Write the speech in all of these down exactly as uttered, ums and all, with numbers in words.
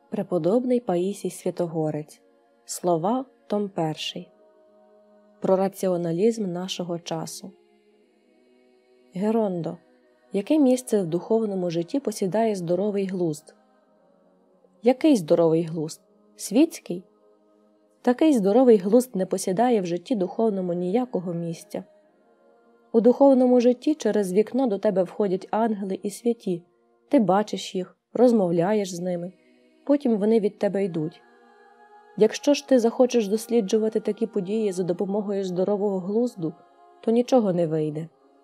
Преподобний Паїсій Святогорець. Слова, том перший. Про раціоналізм нашого часу. Герондо. Яке місце в духовному житті посідає здоровий глузд? Який здоровий глузд? Світський? Такий здоровий глузд не посідає в житті духовному ніякого місця. У духовному житті через вікно до тебе входять ангели і святі. Ти бачиш їх, розмовляєш з ними. Потім вони від тебе йдуть. Якщо ж ти захочеш досліджувати такі події за допомогою здорового глузду, то нічого не вийде.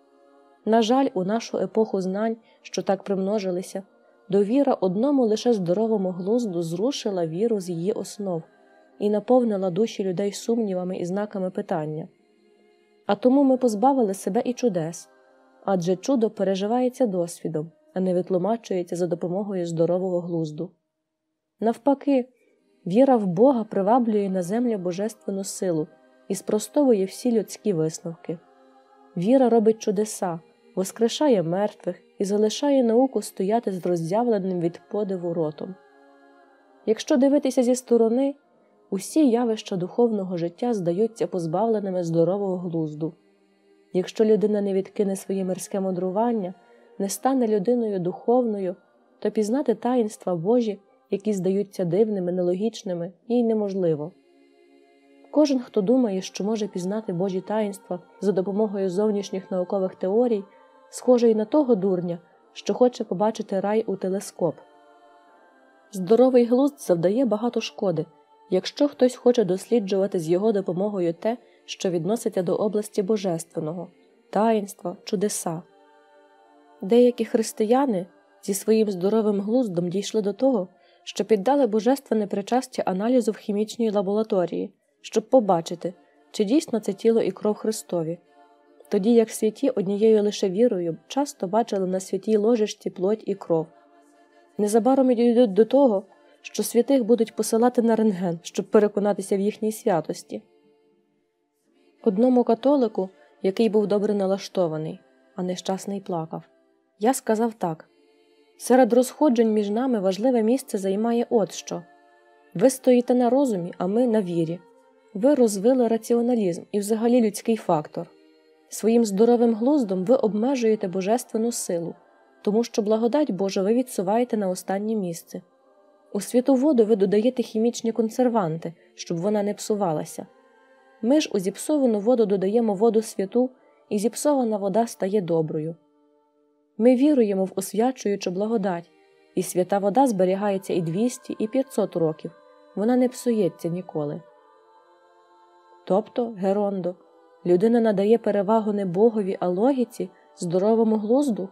На жаль, у нашу епоху знань, що так примножилися, довіра одному лише здоровому глузду зрушила віру з її основ і наповнила душі людей сумнівами і знаками питання. А тому ми позбавили себе і чудес, адже чудо переживається досвідом, а не витлумачується за допомогою здорового глузду. Навпаки, віра в Бога приваблює на землю божественну силу і спростовує всі людські висновки. Віра робить чудеса, воскрешає мертвих і залишає науку стояти з роззявленим від подиву ротом. Якщо дивитися зі сторони, усі явища духовного життя здаються позбавленими здорового глузду. Якщо людина не відкине своє мирське мудрування, не стане людиною духовною, то пізнати таїнства Божі, які здаються дивними, нелогічними, їй неможливо. Кожен, хто думає, що може пізнати Божі таїнства за допомогою зовнішніх наукових теорій, схожий на того дурня, що хоче побачити рай у телескоп. Здоровий глузд завдає багато шкоди, якщо хтось хоче досліджувати з його допомогою те, що відноситься до області божественного, таїнства, чудеса. Деякі християни зі своїм здоровим глуздом дійшли до того, що піддали божественне причастя аналізу в хімічній лабораторії, щоб побачити, чи дійсно це тіло і кров Христові. Тоді як святі однією лише вірою часто бачили на святій ложечці плоть і кров. Незабаром йдуть до того, що святих будуть посилати на рентген, щоб переконатися в їхній святості. Одному католику, який був добре налаштований, а нещасний плакав, я сказав так: серед розходжень між нами важливе місце займає от що. Ви стоїте на розумі, а ми на вірі. Ви розвили раціоналізм і взагалі людський фактор. Своїм здоровим глуздом ви обмежуєте божественну силу, тому що благодать Божа ви відсуваєте на останнє місце. У святу воду ви додаєте хімічні консерванти, щоб вона не псувалася. Ми ж у зіпсовану воду додаємо воду святу, і зіпсована вода стає доброю. Ми віруємо в освячуючу благодать, і свята вода зберігається і двісті, і п'ятсот років, вона не псується ніколи. Тобто, Герондо, людина надає перевагу не Богові, а логіці, здоровому глузду?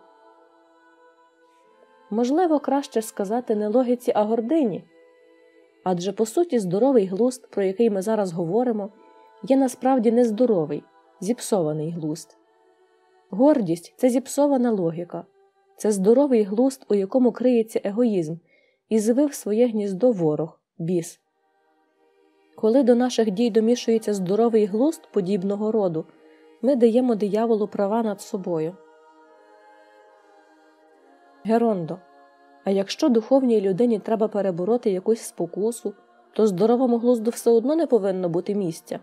Можливо, краще сказати не логіці, а гордині. Адже, по суті, здоровий глузд, про який ми зараз говоримо, є насправді нездоровий, зіпсований глузд. Гордість – це зіпсована логіка. Це здоровий глузд, у якому криється егоїзм, і звив своє гніздо ворог – біс. Коли до наших дій домішується здоровий глузд подібного роду, ми даємо дияволу права над собою. Герондо. А якщо духовній людині треба перебороти якусь спокусу, то здоровому глузду все одно не повинно бути місця.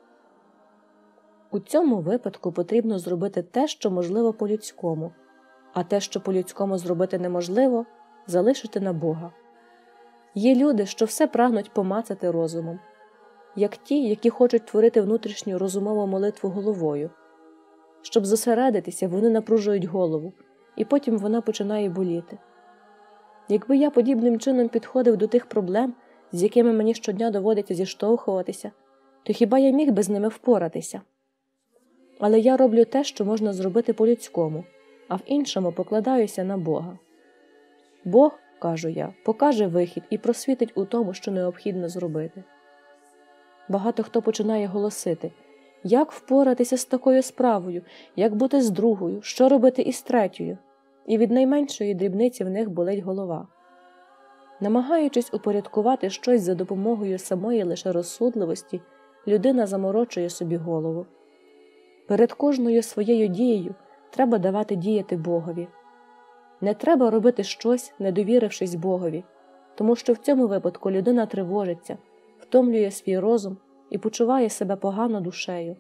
У цьому випадку потрібно зробити те, що можливо по-людському, а те, що по-людському зробити неможливо, залишити на Бога. Є люди, що все прагнуть помацати розумом, як ті, які хочуть творити внутрішню розумову молитву головою. Щоб зосередитися, вони напружують голову, і потім вона починає боліти. Якби я подібним чином підходив до тих проблем, з якими мені щодня доводиться зіштовхуватися, то хіба я міг би з ними впоратися? Але я роблю те, що можна зробити по-людському, а в іншому покладаюся на Бога. Бог, кажу я, покаже вихід і просвітить у тому, що необхідно зробити. Багато хто починає голосити: як впоратися з такою справою, як бути з другою, що робити із третьою? І від найменшої дрібниці в них болить голова. Намагаючись упорядкувати щось за допомогою самої лише розсудливості, людина заморочує собі голову. Перед кожною своєю дією треба давати діяти Богові. Не треба робити щось, не довірившись Богові. тому що в цьому випадку людина тривожиться, втомлює свій розум і почуває себе погано душею.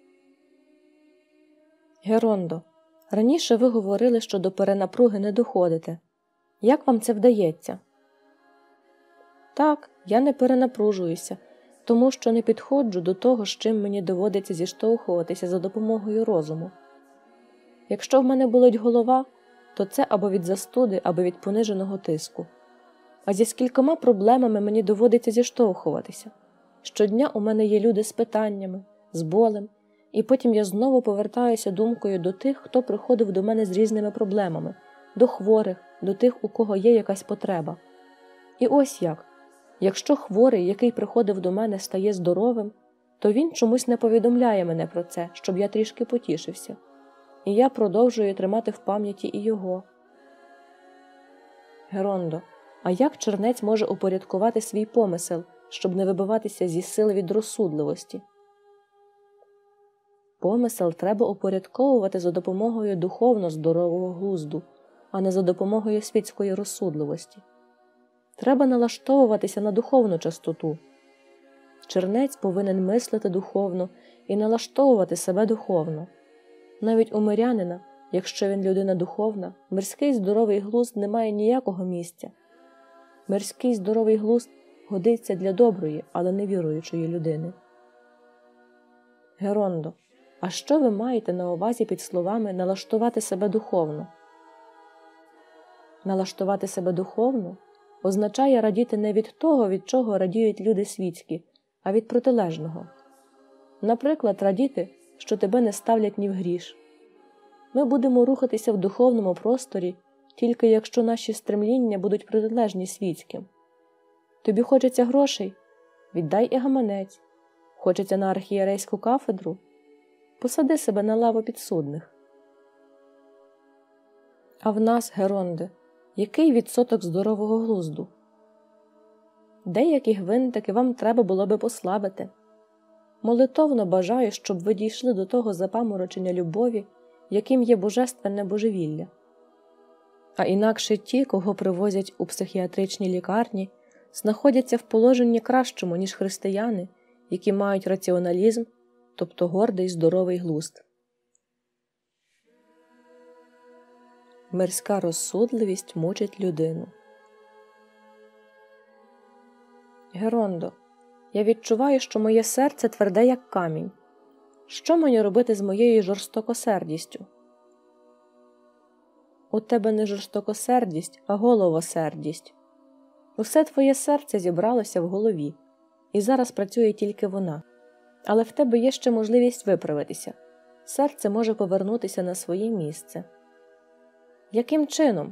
Герондо, раніше ви говорили, що до перенапруги не доходите. Як вам це вдається? Так, я не перенапружуюся, тому що не підходжу до того, з чим мені доводиться зіштовхуватися за допомогою розуму. Якщо в мене болить голова, то це або від застуди, або від пониженого тиску. А зі скількома проблемами мені доводиться зіштовхуватися. Щодня у мене є люди з питаннями, з болем, і потім я знову повертаюся думкою до тих, хто приходив до мене з різними проблемами, до хворих, до тих, у кого є якась потреба. І ось як. Якщо хворий, який приходив до мене, стає здоровим, то він чомусь не повідомляє мене про це, щоб я трішки потішився. І я продовжую тримати в пам'яті і його. Герондо, а як чернець може упорядкувати свій помисел, щоб не вибиватися зі сил від розсудливості? Помисел треба упорядковувати за допомогою духовно здорового глузду, а не за допомогою світської розсудливості. Треба налаштовуватися на духовну частоту. Чернець повинен мислити духовно і налаштовувати себе духовно. Навіть у мирянина, якщо він людина духовна, мирський здоровий глузд не має ніякого місця. Мирський здоровий глузд годиться для доброї, але невіруючої людини. Герондо, а що ви маєте на увазі під словами «налаштувати себе духовно»? Налаштувати себе духовно означає радіти не від того, від чого радіють люди світські, а від протилежного. Наприклад, радіти, що тебе не ставлять ні в гріш. Ми будемо рухатися в духовному просторі, тільки якщо наші стремління будуть протилежні світським. Тобі хочеться грошей? Віддай і гаманець. Хочеться на архієрейську кафедру? Посади себе на лаву підсудних. А в нас, Геронде, який відсоток здорового глузду? Деякі гвинтики вам треба було би послабити. Молитовно бажаю, щоб ви дійшли до того запаморочення любові, яким є божественне божевілля. А інакше ті, кого привозять у психіатричні лікарні, знаходяться в положенні кращому, ніж християни, які мають раціоналізм, тобто гордий здоровий глузд. Мирська розсудливість мучить людину. Герондо, я відчуваю, що моє серце тверде, як камінь. Що мені робити з моєю жорстокосердістю? У тебе не жорстокосердість, а головосердість. Усе твоє серце зібралося в голові, і зараз працює тільки вона. Але в тебе є ще можливість виправитися. Серце може повернутися на своє місце. Яким чином?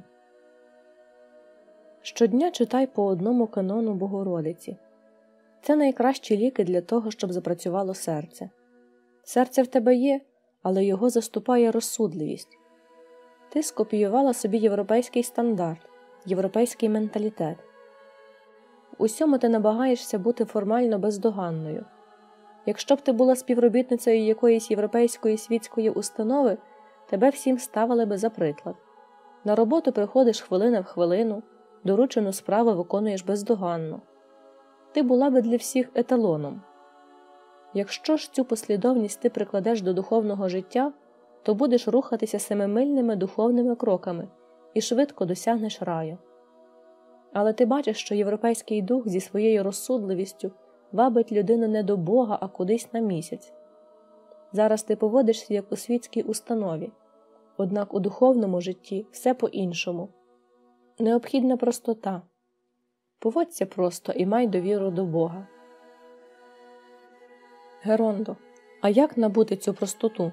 Щодня читай по одному канону Богородиці. Це найкращі ліки для того, щоб запрацювало серце. Серце в тебе є, але його заступає розсудливість. Ти скопіювала собі європейський стандарт, європейський менталітет. В усьому ти намагаєшся бути формально бездоганною. Якщо б ти була співробітницею якоїсь європейської світської установи, тебе всім ставили би за приклад. На роботу приходиш хвилина в хвилину, доручену справу виконуєш бездоганно. Ти була би для всіх еталоном. Якщо ж цю послідовність ти прикладеш до духовного життя, то будеш рухатися семимильними духовними кроками і швидко досягнеш раю. Але ти бачиш, що європейський дух зі своєю розсудливістю вабить людину не до Бога, а кудись на місяць. Зараз ти поводишся, як у світській установі. Однак у духовному житті все по-іншому. Необхідна простота. Поводься просто і май довіру до Бога. Герондо, а як набути цю простоту?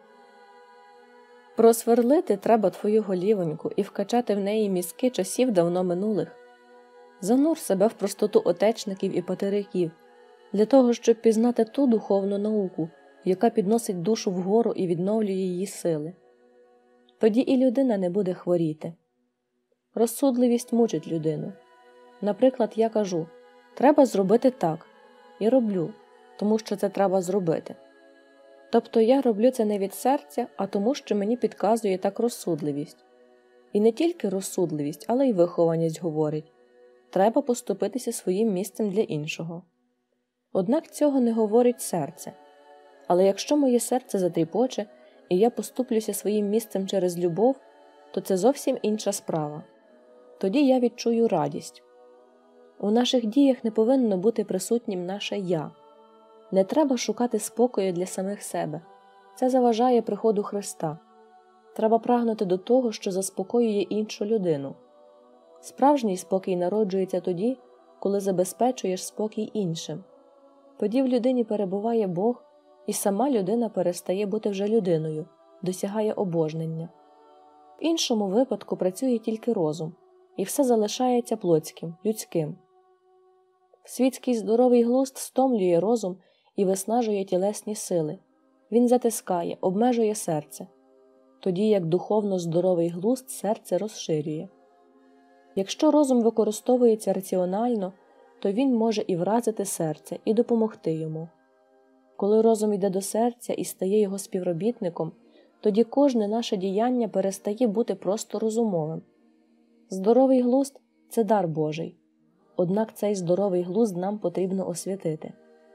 Просверлити треба твою голівоньку і вкачати в неї мізки часів давно минулих. Занур себе в простоту отечників і патериків, для того, щоб пізнати ту духовну науку, яка підносить душу вгору і відновлює її сили. Тоді і людина не буде хворіти. Розсудливість мучить людину. Наприклад, я кажу, треба зробити так, і роблю, тому що це треба зробити. Тобто я роблю це не від серця, а тому, що мені підказує так розсудливість. І не тільки розсудливість, але й вихованість говорить. треба поступитися своїм місцем для іншого. Однак цього не говорить серце. Але якщо моє серце затріпоче, і я поступлюся своїм місцем через любов, то це зовсім інша справа. Тоді я відчую радість. У наших діях не повинно бути присутнім наше «я». Не треба шукати спокою для самих себе. Це заважає приходу Христа. Треба прагнути до того, що заспокоює іншу людину. Справжній спокій народжується тоді, коли забезпечуєш спокій іншим. Тоді в людині перебуває Бог, і сама людина перестає бути вже людиною, досягає обожнення. В іншому випадку працює тільки розум, і все залишається плотським, людським. Світський здоровий глузд стомлює розум і виснажує тілесні сили. Він затискає, обмежує серце. Тоді як духовно здоровий глузд серце розширює. Якщо розум використовується раціонально, то він може і вразити серце, і допомогти йому. Коли розум йде до серця і стає його співробітником, тоді кожне наше діяння перестає бути просто розумовим. Здоровий глузд – це дар Божий. Однак цей здоровий глузд нам потрібно освятити.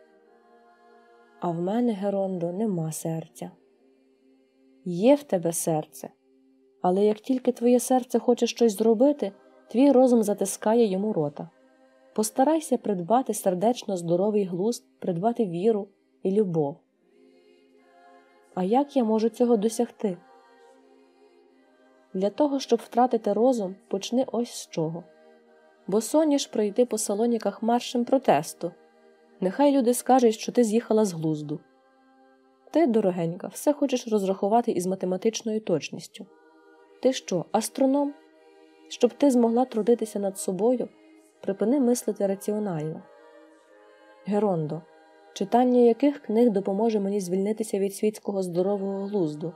А в мене, Герондо, нема серця. Є в тебе серце, але як тільки твоє серце хоче щось зробити, твій розум затискає йому рота. Постарайся придбати сердечно здоровий глузд, придбати віру і любов. А як я можу цього досягти? Для того, щоб втратити розум, почни ось з чого. Бо соняш пройти по Салоніках маршем протесту. Нехай люди скажуть, що ти з'їхала з глузду. Ти, дорогенька, все хочеш розрахувати із математичною точністю. Ти що, астроном? Щоб ти змогла трудитися над собою, припини мислити раціонально. Герондо, читання яких книг допоможе мені звільнитися від світського здорового глузду?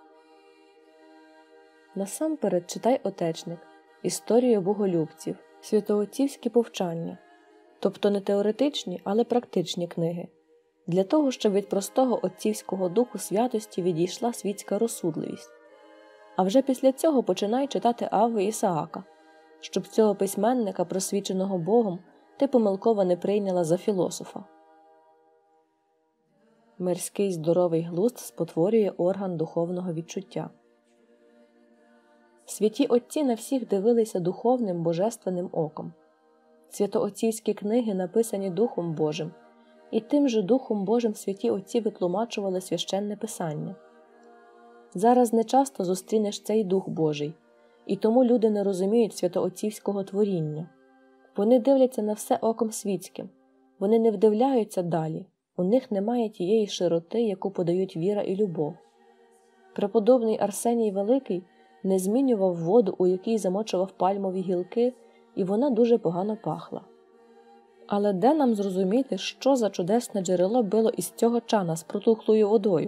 Насамперед читай Отечник, історію боголюбців, святоотцівські повчання, тобто не теоретичні, але практичні книги, для того, щоб від простого отцівського духу святості відійшла світська розсудливість. А вже після цього починай читати Авви Ісаака, щоб цього письменника, просвіченого Богом, ти помилково не прийняла за філософа. Мирський здоровий глузд спотворює орган духовного відчуття. Святі отці на всіх дивилися духовним божественним оком. Святоотцівські книги написані Духом Божим, і тим же Духом Божим святі отці витлумачували священне писання. Зараз нечасто зустрінеш цей Дух Божий, і тому люди не розуміють святоотцівського творіння. Вони дивляться на все оком світським, вони не вдивляються далі, у них немає тієї широти, яку подають віра і любов. Преподобний Арсеній Великий не змінював воду, у якій замочував пальмові гілки, і вона дуже погано пахла. Але де нам зрозуміти, що за чудесне джерело било із цього чана з протухлою водою?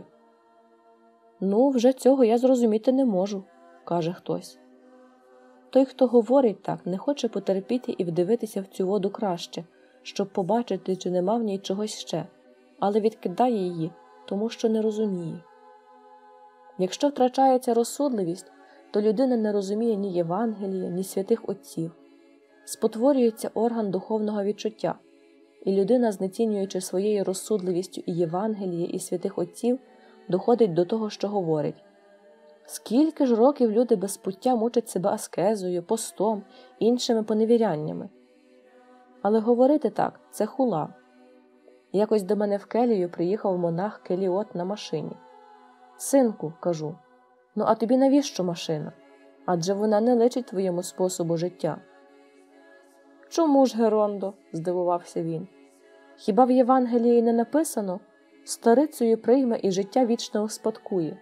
«Ну, вже цього я зрозуміти не можу», – каже хтось. Той, хто говорить так, не хоче потерпіти і вдивитися в цю воду краще, щоб побачити, чи нема в ній чогось ще, але відкидає її, тому що не розуміє. Якщо втрачається розсудливість, то людина не розуміє ні Євангелія, ні святих отців. Спотворюється орган духовного відчуття, і людина, знецінюючи своєю розсудливістю і Євангеліє, і святих отців, доходить до того, що говорить. Скільки ж років люди без пуття мучать себе аскезою, постом, іншими поневіряннями? Але говорити так – це хула. Якось до мене в келію приїхав монах Келіот на машині. «Синку», – кажу, – «ну а тобі навіщо машина? Адже вона не личить твоєму способу життя». «Чому ж, Герондо?» – здивувався він. «Хіба в Євангелії не написано? Сторицею прийме і життя вічне успадкує».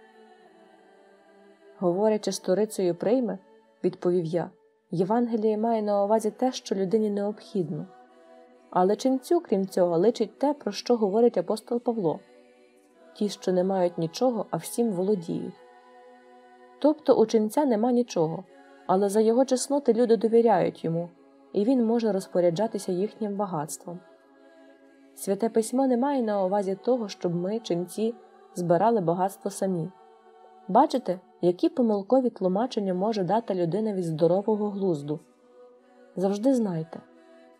Говорячи «сторицею прийме», відповів я, Євангеліє має на увазі те, що людині необхідно. Але ченцю, крім цього, личить те, про що говорить апостол Павло. Ті, що не мають нічого, а всім володіють. Тобто у ченця нема нічого, але за його чесноти люди довіряють йому, і він може розпоряджатися їхнім багатством. Святе письмо не має на увазі того, щоб ми, ченці, збирали багатство самі. Бачите, які помилкові тлумачення може дати людина від здорового глузду? Завжди знайте,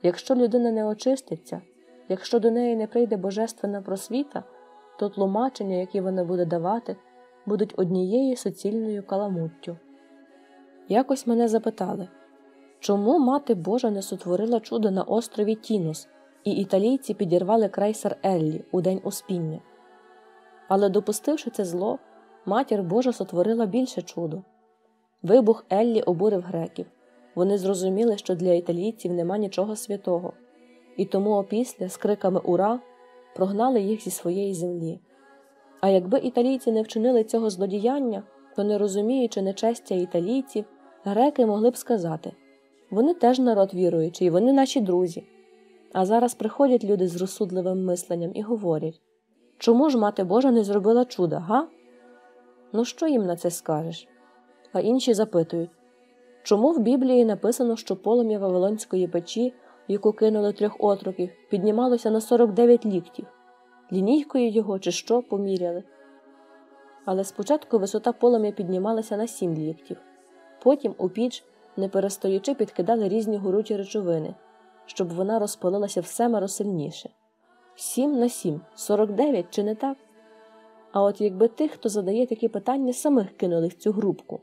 Якщо людина не очиститься, якщо до неї не прийде божественна просвіта, то тлумачення, які вона буде давати, будуть однією суцільною каламуттю. Якось мене запитали, чому Мати Божа не сотворила чудо на острові Тінос, і італійці підірвали крейсер Еллі у день Успіння. Але допустивши це зло, Матір Божа сотворила більше чудо. Вибух Еллі обурив греків. Вони зрозуміли, що для італійців нема нічого святого, і тому опісля з криками «Ура!» прогнали їх зі своєї землі. А якби італійці не вчинили цього злодіяння, то, не розуміючи нечестя італійців, греки могли б сказати: вони теж народ віруючий, вони наші друзі. А зараз приходять люди з розсудливим мисленням і говорять: чому ж Мати Божа не зробила чуда, га? Ну що їм на це скажеш? А інші запитують: чому в Біблії написано, що полум'я Вавилонської печі, в яку кинули трьох отроків, піднімалося на сорок дев'ять ліктів? Лінійкою його чи що поміряли? Але спочатку висота полум'я піднімалася на сім ліктів. Потім у піч, не перестаючи, підкидали різні горючі речовини, щоб вона розпалилася в семеро сильніше. Сім на сім – сорок дев'ять, чи не так? А от якби тих, хто задає такі питання, самих кинули в цю групку.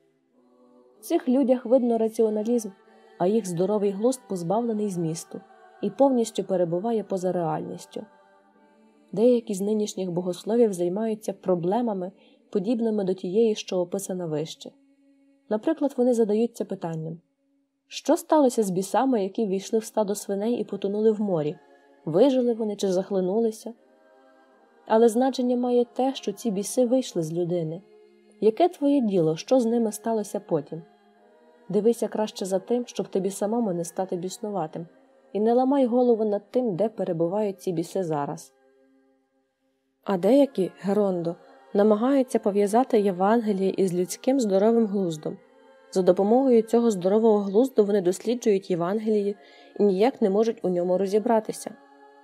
В цих людях видно раціоналізм, а їх здоровий глузд позбавлений змісту і повністю перебуває поза реальністю. Деякі з нинішніх богословів займаються проблемами, подібними до тієї, що описана вище. Наприклад, вони задаються питанням: що сталося з бісами, які ввійшли в стадо свиней і потонули в морі? Вижили вони чи захлинулися? Але значення має те, що ці біси вийшли з людини. Яке твоє діло, що з ними сталося потім? Дивися краще за тим, щоб тобі самому не стати біснуватим, і не ламай голову над тим, де перебувають ці біси зараз. А деякі, Герондо, намагаються пов'язати Євангеліє із людським здоровим глуздом. За допомогою цього здорового глузду вони досліджують Євангеліє і ніяк не можуть у ньому розібратися.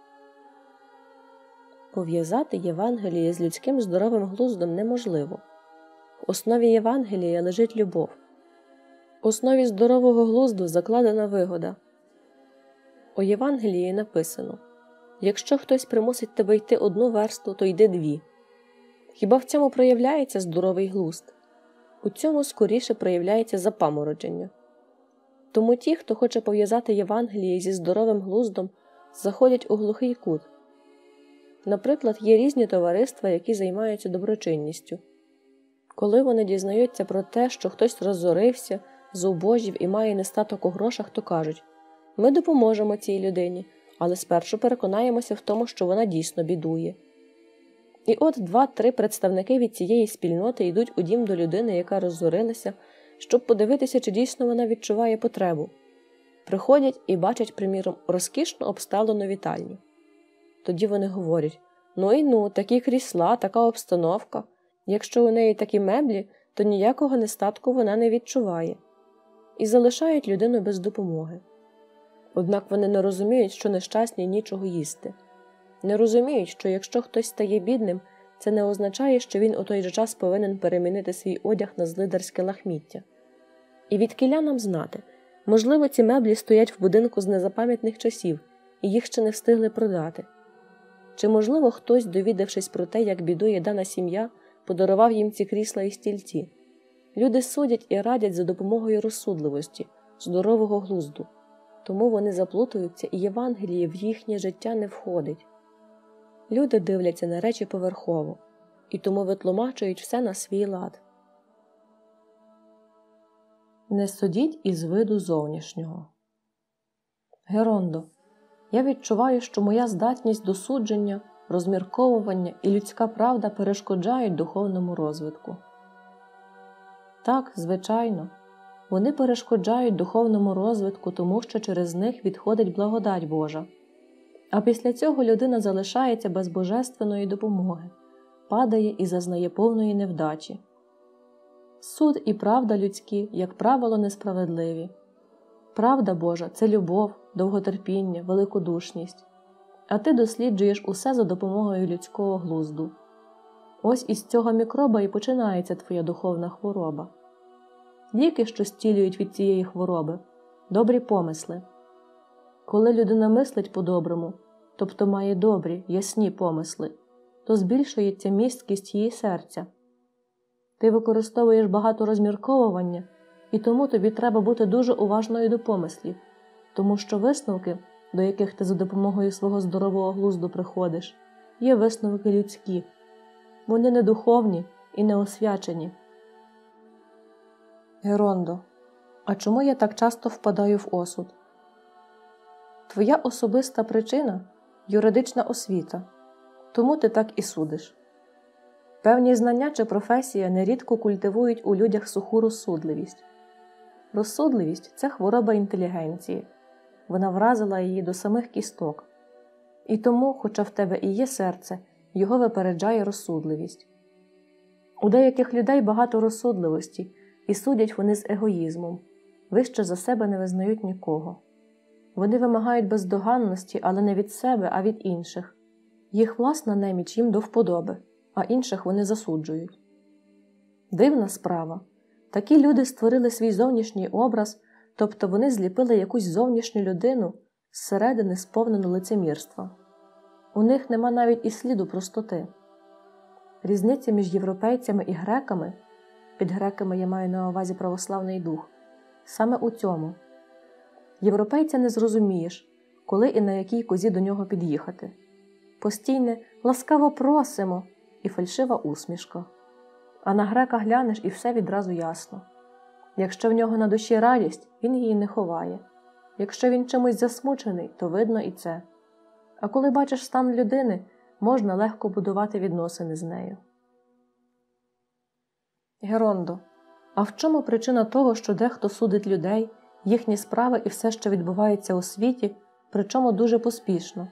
Пов'язати Євангеліє з людським здоровим глуздом неможливо. В основі Євангелія лежить любов. В основі здорового глузду закладена вигода. У Євангелії написано: якщо хтось примусить тебе йти одну версту, то йди дві. Хіба в цьому проявляється здоровий глузд? У цьому скоріше проявляється запамородження. Тому ті, хто хоче пов'язати Євангеліє зі здоровим глуздом, заходять у глухий кут. Наприклад, є різні товариства, які займаються доброчинністю. Коли вони дізнаються про те, що хтось роззорився, зубожів і має нестаток у грошах, то кажуть: ми допоможемо цій людині, але спершу переконаємося в тому, що вона дійсно бідує. І от два-три представники від цієї спільноти йдуть у дім до людини, яка роззорилася, щоб подивитися, чи дійсно вона відчуває потребу. Приходять і бачать, приміром, розкішно обставлену вітальню. Тоді вони говорять: ну і ну, такі крісла, така обстановка. Якщо у неї такі меблі, то ніякого нестатку вона не відчуває. І залишають людину без допомоги. Однак вони не розуміють, що нещасні нічого їсти. Не розуміють, що якщо хтось стає бідним, це не означає, що він у той же час повинен перемінити свій одяг на злидарське лахміття. І відкіля нам знати, можливо, ці меблі стоять в будинку з незапам'ятних часів, і їх ще не встигли продати. Чи, можливо, хтось, довідавшись про те, як бідує дана сім'я, подарував їм ці крісла і стільці? Люди судять і радять за допомогою розсудливості, здорового глузду. Тому вони заплутуються, і Євангеліє в їхнє життя не входить. Люди дивляться на речі поверхово, і тому витлумачують все на свій лад. Не судіть із виду зовнішнього. Герондо, я відчуваю, що моя здатність до судження, розмірковування і людська правда перешкоджають духовному розвитку. Так, звичайно, вони перешкоджають духовному розвитку, тому що через них відходить благодать Божа. А після цього людина залишається без божественної допомоги, падає і зазнає повної невдачі. Суд і правда людські, як правило, несправедливі. Правда Божа – це любов, довготерпіння, великодушність. А ти досліджуєш усе за допомогою людського глузду. Ось із цього мікроба і починається твоя духовна хвороба. Ліки, що зцілюють від цієї хвороби – добрі помисли. Коли людина мислить по-доброму, тобто має добрі, ясні помисли, то збільшується місткість її серця. Ти використовуєш багато розмірковування, і тому тобі треба бути дуже уважною до помислів, тому що висновки, до яких ти за допомогою свого здорового глузду приходиш, є висновки людські. Вони не духовні і не освячені. Герондо, а чому я так часто впадаю в осуд? Твоя особиста причина – юридична освіта, тому ти так і судиш. Певні знання чи професія нерідко культивують у людях суху розсудливість. Розсудливість – це хвороба інтелігенції. Вона вразила її до самих кісток. І тому, хоча в тебе і є серце, його випереджає розсудливість. У деяких людей багато розсудливості, і судять вони з егоїзмом. Вище за себе не визнають нікого. Вони вимагають бездоганності, але не від себе, а від інших. Їх власна неміч їм до вподоби, а інших вони засуджують. Дивна справа. Такі люди створили свій зовнішній образ, тобто вони зліпили якусь зовнішню людину, зсередини сповнену лицемірства. У них нема навіть і сліду простоти. Різниця між європейцями і греками, під греками я маю на увазі православний дух, саме у цьому. Європейця не зрозумієш, коли і на якій козі до нього під'їхати. Постійне «ласкаво просимо» і фальшива усмішка. А на грека глянеш і все відразу ясно. Якщо в нього на душі радість, він її не ховає. Якщо він чимось засмучений, то видно і це. А коли бачиш стан людини, можна легко будувати відносини з нею. Герондо, а в чому причина того, що дехто судить людей, їхні справи і все, що відбувається у світі, причому дуже поспішно?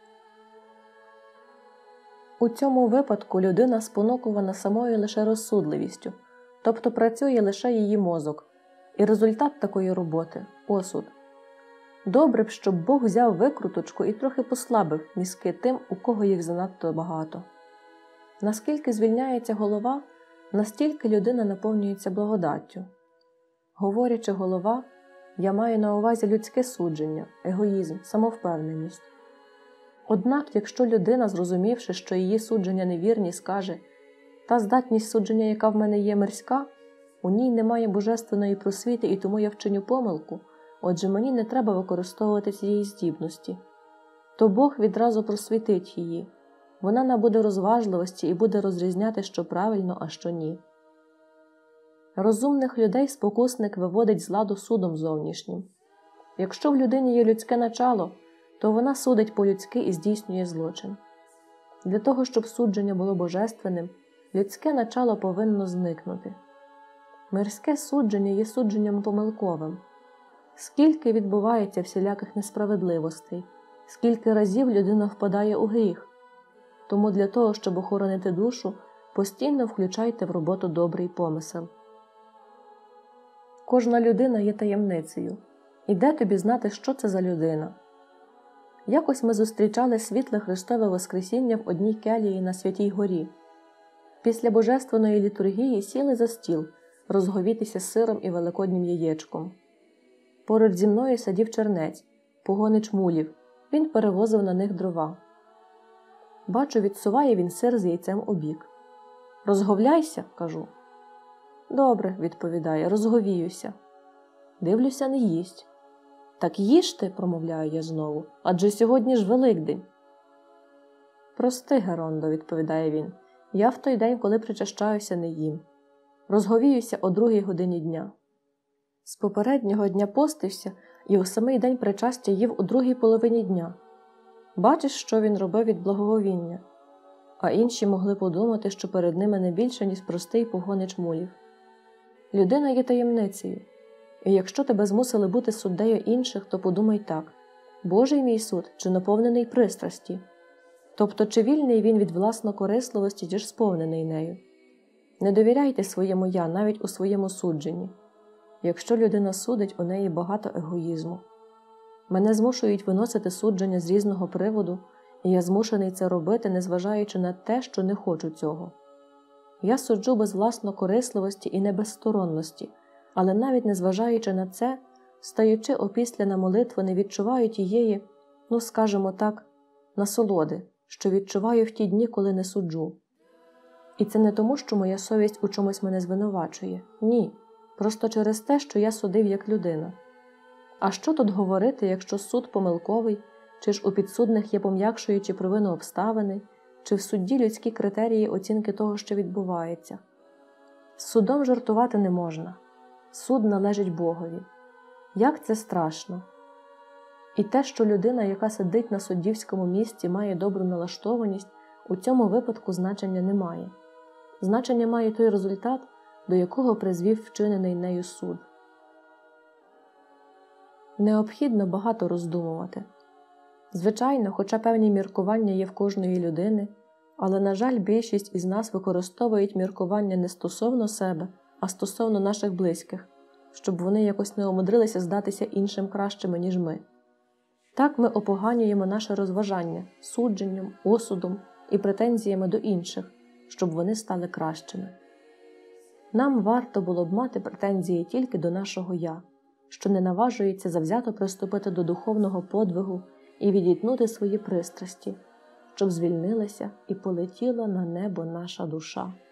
У цьому випадку людина спонукувана самою лише розсудливістю, тобто працює лише її мозок, і результат такої роботи – осуд. Добре б, щоб Бог взяв викруточку і трохи послабив мізки тим, у кого їх занадто багато. Наскільки звільняється голова, настільки людина наповнюється благодаттю. Говорячи «голова», я маю на увазі людське судження, егоїзм, самовпевненість. Однак, якщо людина, зрозумівши, що її судження невірні, скаже «та здатність судження, яка в мене є, мирська, у ній немає божественної просвіти, і тому я вчиню помилку, отже мені не треба використовувати цієї здібності», то Бог відразу просвітить її. Вона набуде розважливості і буде розрізняти, що правильно, а що ні. Розумних людей спокусник виводить з ладу судом зовнішнім. Якщо в людині є людське начало, то вона судить по-людськи і здійснює злочин. Для того, щоб судження було божественним, людське начало повинно зникнути. Мирське судження є судженням помилковим. Скільки відбувається всіляких несправедливостей, скільки разів людина впадає у гріх. Тому для того, щоб охоронити душу, постійно включайте в роботу добрий помисел. Кожна людина є таємницею. І де тобі знати, що це за людина? Якось ми зустрічали світле Христове Воскресіння в одній келії на Святій Горі. Після божественної літургії сіли за стіл, розговітися сиром і великоднім яєчком. Поруч зі мною сидів чернець, погонич мулів, він перевозив на них дрова. Бачу, відсуває він сир з яйцем убік. «Розговляйся», – кажу. «Добре», – відповідає, – «розговіюся». Дивлюся, не їсть. «Так їжте», – промовляю я знову, – «адже сьогодні ж Великдень». «Прости, Герондо», – відповідає він, – «я в той день, коли причащаюся, не їм. Розговіюся о другій годині дня». З попереднього дня постився і у самий день причастя їв у другій половині дня. Бачиш, що він робив від благоговіння. А інші могли подумати, що перед ними не більше, ніж простий погонич мулів. Людина є таємницею. І якщо тебе змусили бути суддею інших, то подумай так. Божий мій суд чи наповнений пристрасті? Тобто, чи вільний він від власно-корисливості, чи ж сповнений нею? Не довіряйте своєму «я» навіть у своєму судженні. Якщо людина судить, у неї багато егоїзму. Мене змушують виносити судження з різного приводу, і я змушений це робити, незважаючи на те, що не хочу цього. Я суджу без власно-корисливості і не безсторонності, але навіть незважаючи на це, стаючи опісля на молитву, не відчуваю тієї, ну, скажімо так, насолоди, що відчуваю в ті дні, коли не суджу. І це не тому, що моя совість у чомусь мене звинувачує. Ні, просто через те, що я судив як людина. А що тут говорити, якщо суд помилковий, чи ж у підсудних є пом'якшуючі провину обставини, чи в судді людські критерії оцінки того, що відбувається. З судом жартувати не можна. Суд належить Богові. Як це страшно! І те, що людина, яка сидить на суддівському місці, має добру налаштованість, у цьому випадку значення не має. Значення має той результат, до якого призвів вчинений нею суд. Необхідно багато роздумувати. Звичайно, хоча певні міркування є в кожної людини, але, на жаль, більшість із нас використовують міркування не стосовно себе, а стосовно наших близьких, щоб вони якось не омудрилися здатися іншим кращими, ніж ми. Так ми опоганюємо наше розважання судженням, осудом і претензіями до інших, щоб вони стали кращими. Нам варто було б мати претензії тільки до нашого «я», що не наважується завзято приступити до духовного подвигу і відітнути свої пристрасті, щоб звільнилася і полетіла на небо наша душа.